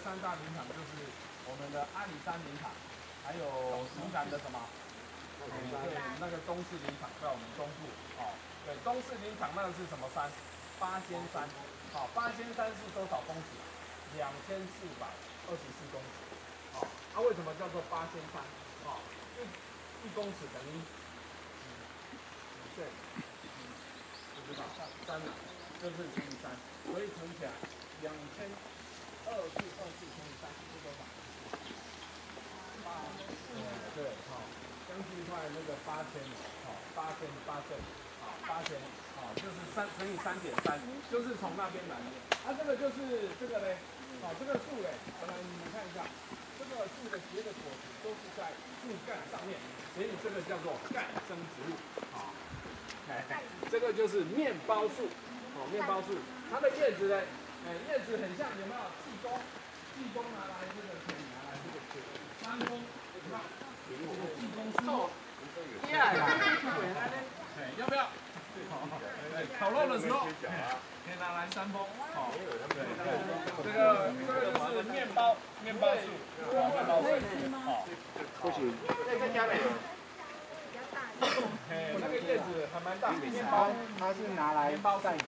三大林场就是我们的阿里山林场，还有宜兰的什么？对，那个东势林场在我们东部哦。对，东势林场那个是什么山？八仙山。好、八仙山是多少公尺？2424公尺。哦，为什么叫做八仙山？哦，一公尺等于几岁？不知道，3啊，就是乘以3，所以乘起来2224乘以3是多少？对，好、将近快那个8000，好，8000，好，8000，好，就是乘以3.3，就是从那边来的。这个就是这个嘞，好，这个树嘞，你们看一下，这个树的结的果实都是在树干上面，所以这个叫做盖生植物，好，这个就是面包树，哦，面包树，它的叶子呢，叶子很像有没有济公？济公拿来这个可以拿来这个吃，山峰。济公树，厉害啦！要不要？烤肉的时候，可以拿来山峰。好，这个就是面包树，面包树。好，不行，再加点。那个叶子还蛮大，面包它是拿来面包晒。